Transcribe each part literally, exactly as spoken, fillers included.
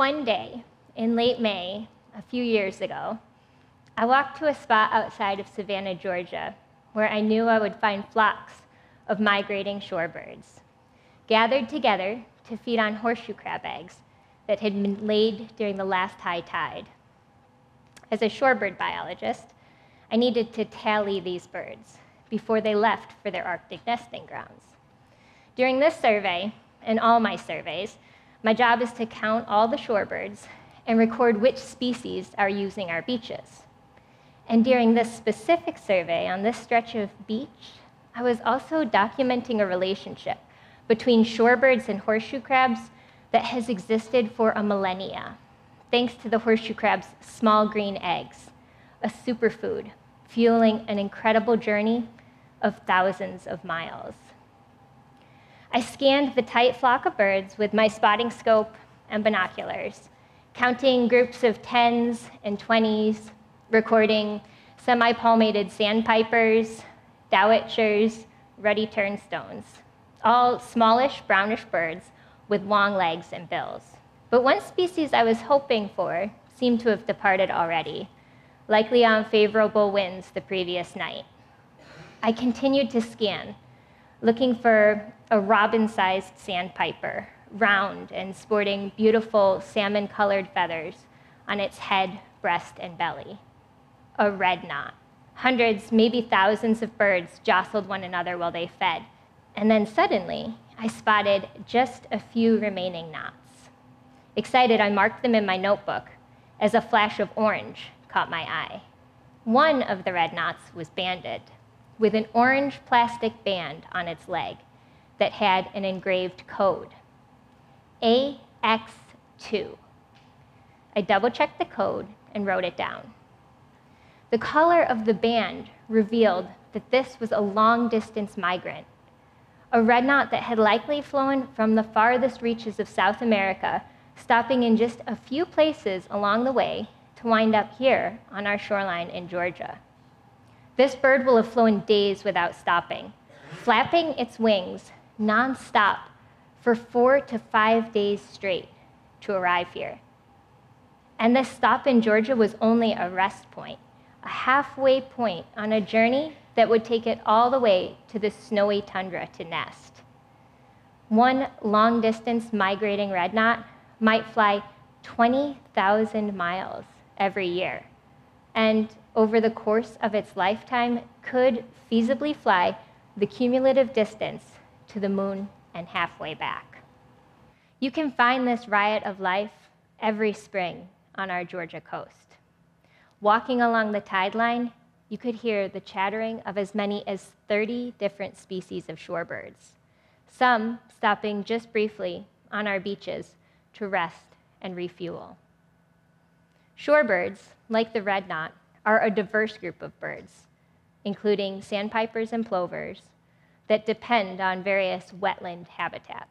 One day, in late May, a few years ago, I walked to a spot outside of Savannah, Georgia, where I knew I would find flocks of migrating shorebirds, gathered together to feed on horseshoe crab eggs that had been laid during the last high tide. As a shorebird biologist, I needed to tally these birds before they left for their Arctic nesting grounds. During this survey, and all my surveys, my job is to count all the shorebirds and record which species are using our beaches. And during this specific survey on this stretch of beach, I was also documenting a relationship between shorebirds and horseshoe crabs that has existed for a millennia, thanks to the horseshoe crab's small green eggs, a superfood fueling an incredible journey of thousands of miles. I scanned the tight flock of birds with my spotting scope and binoculars, counting groups of tens and twenties, recording semi-palmated sandpipers, dowitchers, ruddy turnstones, all smallish brownish birds with long legs and bills. But one species I was hoping for seemed to have departed already, likely on favorable winds the previous night. I continued to scan, looking for a robin-sized sandpiper, round and sporting beautiful salmon-colored feathers on its head, breast, and belly. A red knot. Hundreds, maybe thousands of birds jostled one another while they fed. And then suddenly, I spotted just a few remaining knots. Excited, I marked them in my notebook as a flash of orange caught my eye. One of the red knots was banded, with an orange plastic band on its leg that had an engraved code, A X two. I double-checked the code and wrote it down. The color of the band revealed that this was a long-distance migrant, a red knot that had likely flown from the farthest reaches of South America, stopping in just a few places along the way to wind up here on our shoreline in Georgia. This bird will have flown days without stopping, flapping its wings nonstop for four to five days straight to arrive here. And this stop in Georgia was only a rest point, a halfway point on a journey that would take it all the way to the snowy tundra to nest. One long-distance migrating red knot might fly twenty thousand miles every year, and over the course of its lifetime could feasibly fly the cumulative distance to the moon and halfway back. You can find this riot of life every spring on our Georgia coast. Walking along the tide line, you could hear the chattering of as many as thirty different species of shorebirds, some stopping just briefly on our beaches to rest and refuel. Shorebirds, like the red knot, are a diverse group of birds, including sandpipers and plovers, that depend on various wetland habitats.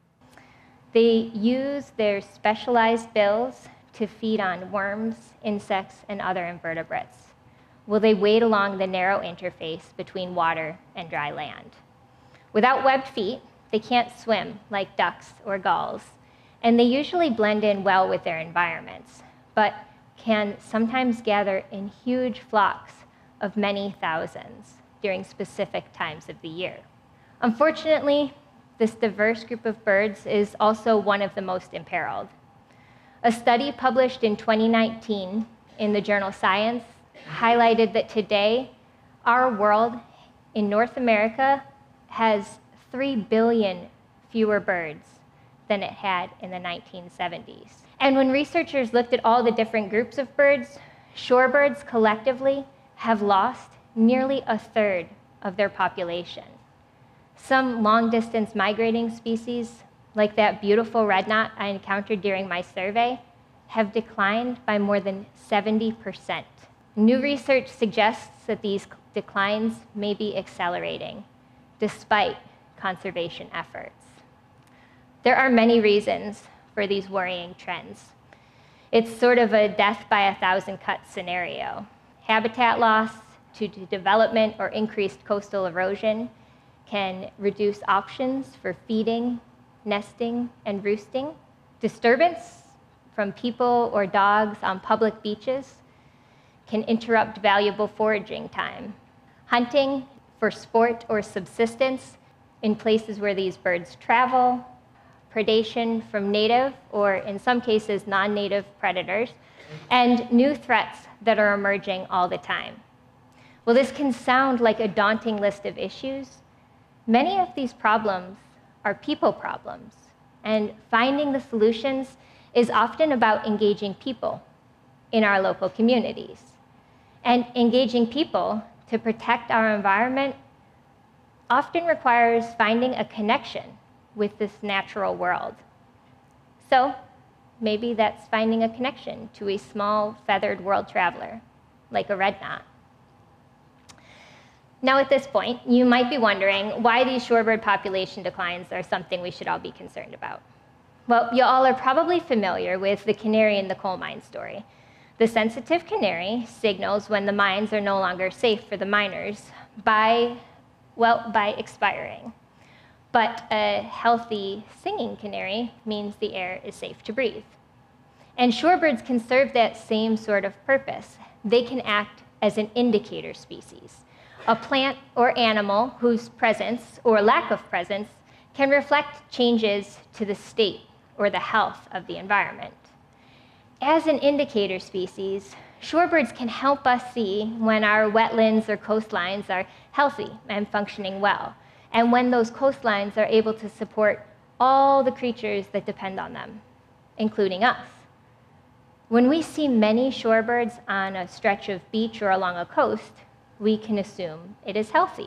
They use their specialized bills to feed on worms, insects, and other invertebrates, while they wade along the narrow interface between water and dry land. Without webbed feet, they can't swim like ducks or gulls, and they usually blend in well with their environments, but can sometimes gather in huge flocks of many thousands during specific times of the year. Unfortunately, this diverse group of birds is also one of the most imperiled. A study published in twenty nineteen in the journal Science highlighted that today, our world in North America has three billion fewer birds than it had in the nineteen seventies. And when researchers looked at all the different groups of birds, shorebirds collectively have lost nearly a third of their population. Some long-distance migrating species, like that beautiful red knot I encountered during my survey, have declined by more than seventy percent. New research suggests that these declines may be accelerating, despite conservation efforts. There are many reasons for these worrying trends. It's sort of a death by a thousand cuts scenario. Habitat loss due to development or increased coastal erosion can reduce options for feeding, nesting, and roosting. Disturbance from people or dogs on public beaches can interrupt valuable foraging time. Hunting for sport or subsistence in places where these birds travel, predation from native or, in some cases, non-native predators, and new threats that are emerging all the time. Well, this can sound like a daunting list of issues. Many of these problems are people problems, and finding the solutions is often about engaging people in our local communities. And engaging people to protect our environment often requires finding a connection with this natural world. So maybe that's finding a connection to a small feathered world traveler, like a red knot. Now at this point, you might be wondering why these shorebird population declines are something we should all be concerned about. Well, you all are probably familiar with the canary in the coal mine story. The sensitive canary signals when the mines are no longer safe for the miners by, well, by expiring. But a healthy singing canary means the air is safe to breathe. And shorebirds can serve that same sort of purpose. They can act as an indicator species, a plant or animal whose presence or lack of presence can reflect changes to the state or the health of the environment. As an indicator species, shorebirds can help us see when our wetlands or coastlines are healthy and functioning well, and when those coastlines are able to support all the creatures that depend on them, including us. When we see many shorebirds on a stretch of beach or along a coast, we can assume it is healthy.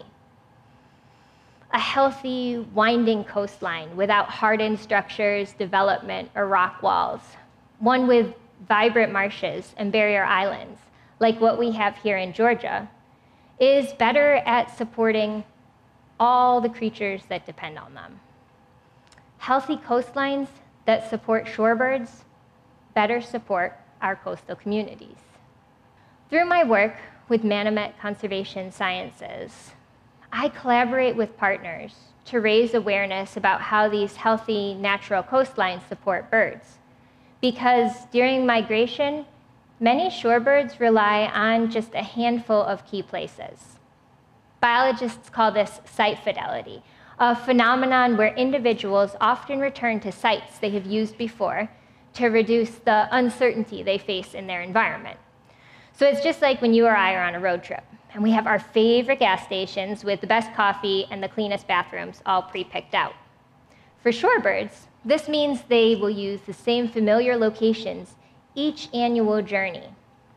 A healthy, winding coastline without hardened structures, development, or rock walls, one with vibrant marshes and barrier islands, like what we have here in Georgia, is better at supporting all the creatures that depend on them. Healthy coastlines that support shorebirds better support our coastal communities. Through my work with Manomet Conservation Sciences, I collaborate with partners to raise awareness about how these healthy natural coastlines support birds. Because during migration, many shorebirds rely on just a handful of key places. Biologists call this site fidelity, a phenomenon where individuals often return to sites they have used before to reduce the uncertainty they face in their environment. So it's just like when you or I are on a road trip, and we have our favorite gas stations with the best coffee and the cleanest bathrooms all pre-picked out. For shorebirds, this means they will use the same familiar locations each annual journey,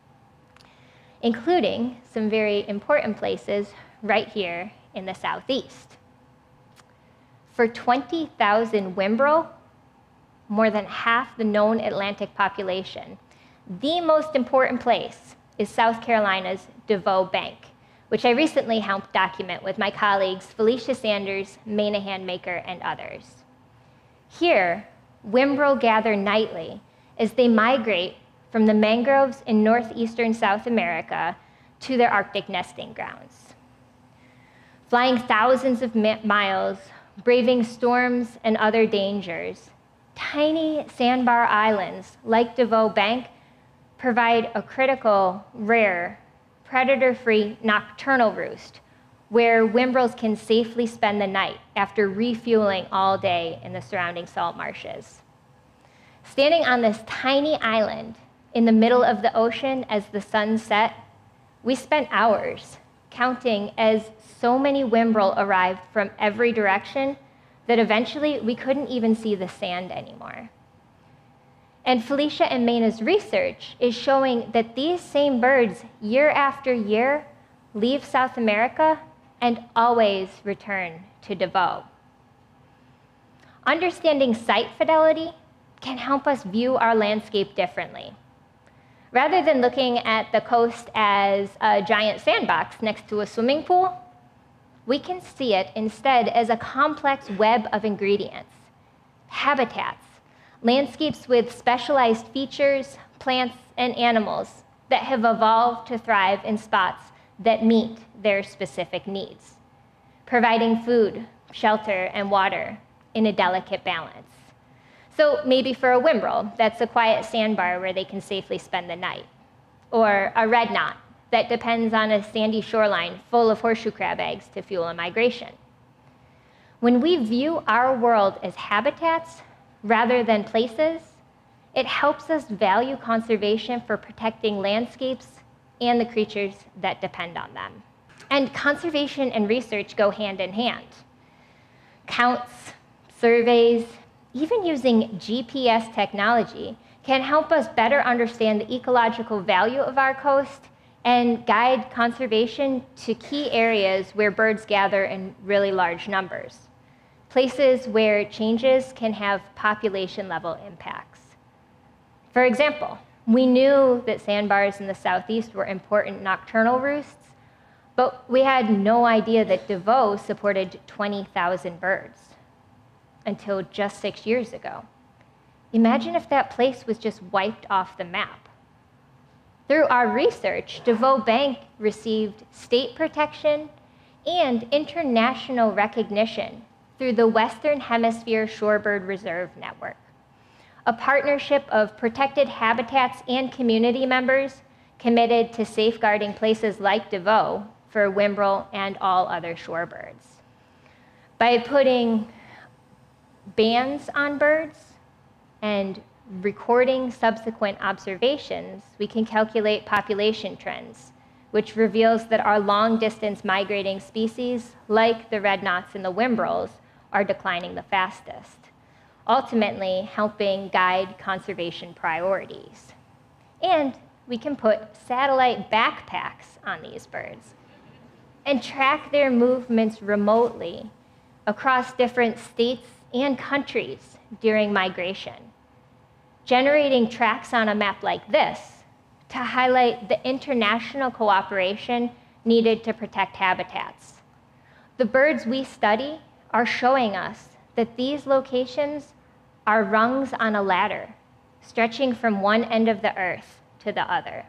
including some very important places right here in the southeast. For twenty thousand whimbrel, more than half the known Atlantic population, the most important place is South Carolina's DeVoe Bank, which I recently helped document with my colleagues Felicia Sanders, Maynahan Maker, and others. Here, whimbrel gather nightly as they migrate from the mangroves in northeastern South America to their Arctic nesting grounds. Flying thousands of miles, braving storms and other dangers, tiny sandbar islands like DeVoe Bank provide a critical, rare, predator-free nocturnal roost where whimbrels can safely spend the night after refueling all day in the surrounding salt marshes. Standing on this tiny island in the middle of the ocean as the sun set, we spent hours counting as so many whimbrel arrived from every direction that eventually we couldn't even see the sand anymore. And Felicia and Mayna's research is showing that these same birds, year after year, leave South America and always return to DeVoe. Understanding site fidelity can help us view our landscape differently. Rather than looking at the coast as a giant sandbox next to a swimming pool, we can see it instead as a complex web of ingredients, habitats, landscapes with specialized features, plants, and animals that have evolved to thrive in spots that meet their specific needs, providing food, shelter, and water in a delicate balance. So maybe for a whimbrel, that's a quiet sandbar where they can safely spend the night. Or a red knot that depends on a sandy shoreline full of horseshoe crab eggs to fuel a migration. When we view our world as habitats rather than places, it helps us value conservation for protecting landscapes and the creatures that depend on them. And conservation and research go hand in hand. Counts, surveys, even using G P S technology can help us better understand the ecological value of our coast and guide conservation to key areas where birds gather in really large numbers, places where changes can have population-level impacts. For example, we knew that sandbars in the southeast were important nocturnal roosts, but we had no idea that DeVoe supported twenty thousand birds until just six years ago. Imagine if that place was just wiped off the map. Through our research, DeVoe Bank received state protection and international recognition through the Western Hemisphere Shorebird Reserve Network, a partnership of protected habitats and community members committed to safeguarding places like DeVoe for whimbrel and all other shorebirds. By putting bans on birds and recording subsequent observations, we can calculate population trends, which reveals that our long-distance migrating species, like the red knots and the whimbrels, are declining the fastest, ultimately helping guide conservation priorities. And we can put satellite backpacks on these birds and track their movements remotely across different states and countries during migration, generating tracks on a map like this to highlight the international cooperation needed to protect habitats. The birds we study are showing us that these locations are rungs on a ladder, stretching from one end of the earth to the other.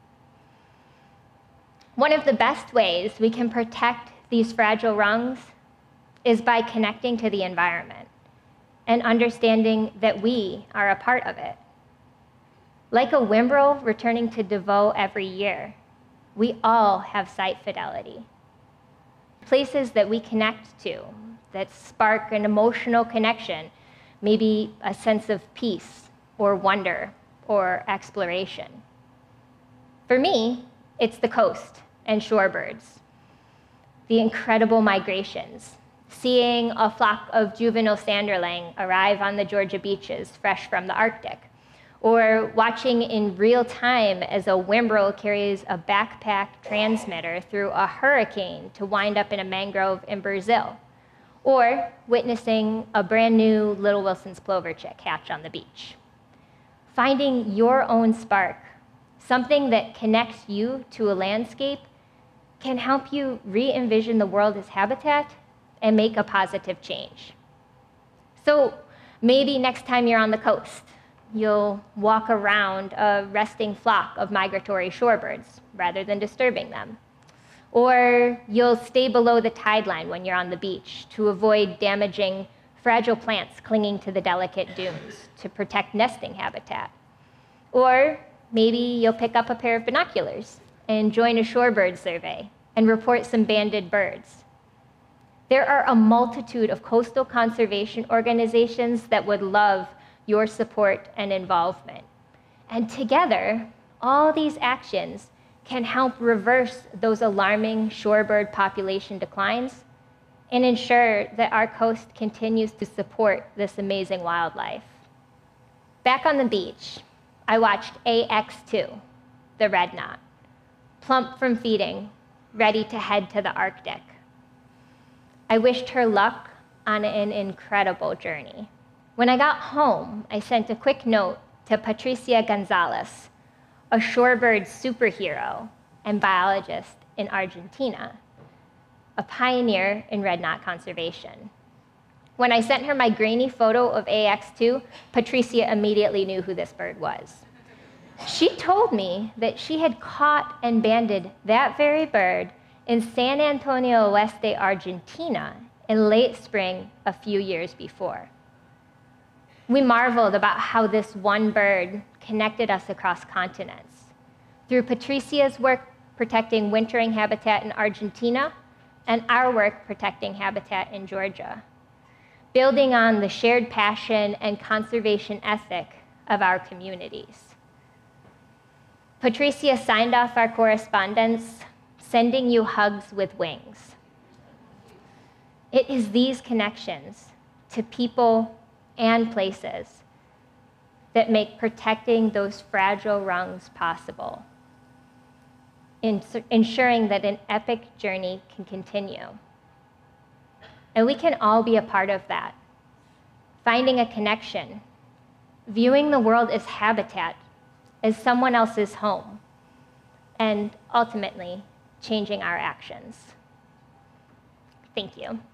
One of the best ways we can protect these fragile rungs is by connecting to the environment and understanding that we are a part of it. Like a whimbrel returning to DeVoe every year, we all have site fidelity. Places that we connect to, that spark an emotional connection, maybe a sense of peace or wonder or exploration. For me, it's the coast and shorebirds, the incredible migrations, seeing a flock of juvenile sanderling arrive on the Georgia beaches fresh from the Arctic, or watching in real time as a whimbrel carries a backpack transmitter through a hurricane to wind up in a mangrove in Brazil, or witnessing a brand new Little Wilson's plover chick hatch on the beach. Finding your own spark, something that connects you to a landscape, can help you re-envision the world as habitat and make a positive change. So maybe next time you're on the coast, you'll walk around a resting flock of migratory shorebirds rather than disturbing them. Or you'll stay below the tide line when you're on the beach to avoid damaging fragile plants clinging to the delicate dunes to protect nesting habitat. Or maybe you'll pick up a pair of binoculars and join a shorebird survey and report some banded birds. There are a multitude of coastal conservation organizations that would love your support and involvement. And together, all these actions can help reverse those alarming shorebird population declines and ensure that our coast continues to support this amazing wildlife. Back on the beach, I watched A X two, the red knot, plump from feeding, ready to head to the Arctic. I wished her luck on an incredible journey. When I got home, I sent a quick note to Patricia Gonzalez, a shorebird superhero and biologist in Argentina, a pioneer in red knot conservation. When I sent her my grainy photo of A X two, Patricia immediately knew who this bird was. She told me that she had caught and banded that very bird in San Antonio Oeste, Argentina, in late spring a few years before. We marveled about how this one bird connected us across continents. Through Patricia's work protecting wintering habitat in Argentina and our work protecting habitat in Georgia, building on the shared passion and conservation ethic of our communities. Patricia signed off our correspondence, sending you hugs with wings. It is these connections to people and places that make protecting those fragile rungs possible, ensuring that an epic journey can continue. And we can all be a part of that, finding a connection, viewing the world as habitat, as someone else's home, and ultimately changing our actions. Thank you.